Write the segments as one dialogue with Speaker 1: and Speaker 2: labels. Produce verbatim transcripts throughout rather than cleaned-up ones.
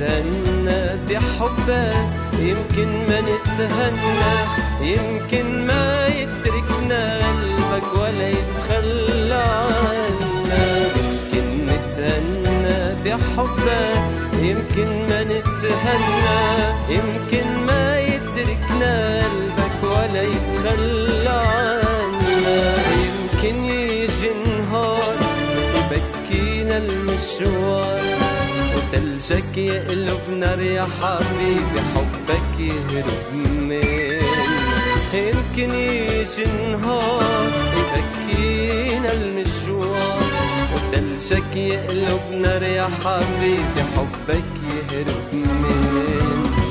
Speaker 1: نتهنى بحبك، يمكن ما نتهنى، يمكن ما يتركنا قلبك ولا يتخلى عنا. يمكن نتهنى بحبك، يمكن ما نتهنى، يمكن ما يتركنا قلبك ولا يتخلى عنا. يمكن يجي نهار يبكينا المشوار وتلجك يقلب نار يا حبيبي، حبك يهرب منا. يمكن يجي نهار يبكينا المشوار وتلجك يقلب نار يا حبيبي، حبك يهرب منا.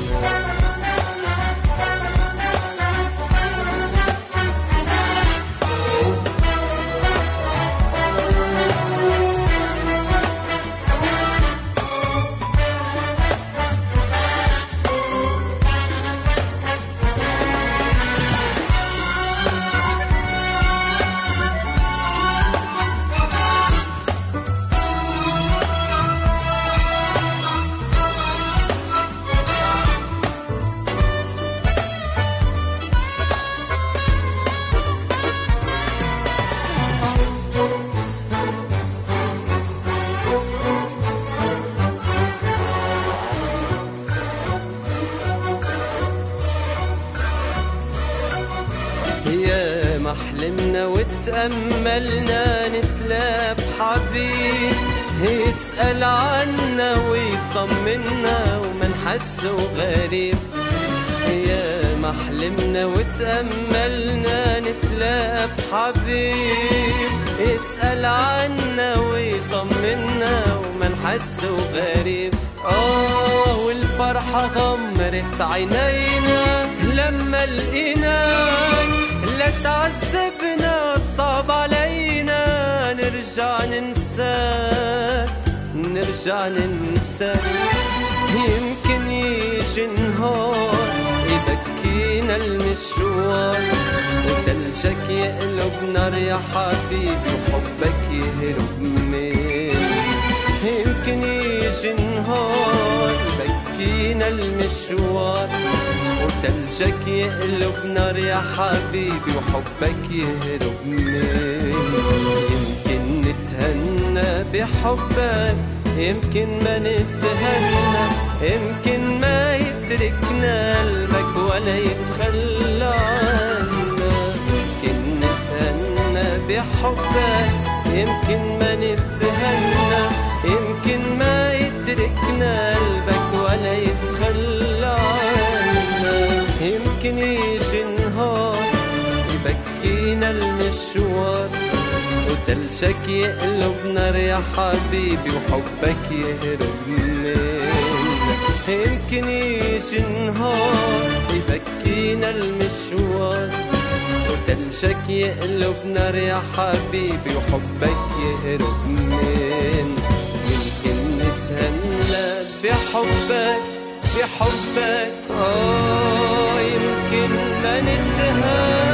Speaker 1: يا ما حلمنا وتأملنا نتلاقى بحبيب يسأل عنا ويطمنا وما نحسه غريب. يا ما حلمنا وتأملنا نتلاقى بحبيب يسأل عنا ويطمنا وما نحسه غريب. آه والفرحة غمرت عينينا لما لقيناك، لا تعذبنا صعب علينا نرجع ننساك، نرجع ننساك. يمكن يجي نهار يبكينا المشوار وتلجك يقلب نار يا حبيبي، وحبك يهرب منا. يمكن يجي نهار يبكينا المشوار وتلجك يقلب نار يا حبيبي، وحبك يهرب منا. يمكن نتهنى بحبك، يمكن ما نتهنى، يمكن ما يتركنا قلبك ولا يتخلى عنا. يمكن نتهنى بحبك، يمكن ما نتهنى، يمكن ما يتركنا قلبك ولا يتخلى عنا. يمكن يجي نهار يبكينا المشوار وتلجك يقلب نار يا حبيبي، وحبك يهرب منا. يمكن يجي نهار يبكينا المشوار وتلجك يقلب نار يا حبيبي، وحبك يهرب منا. يمكن نتهنى بحبك، بحبك آه يمكن ما نتهنى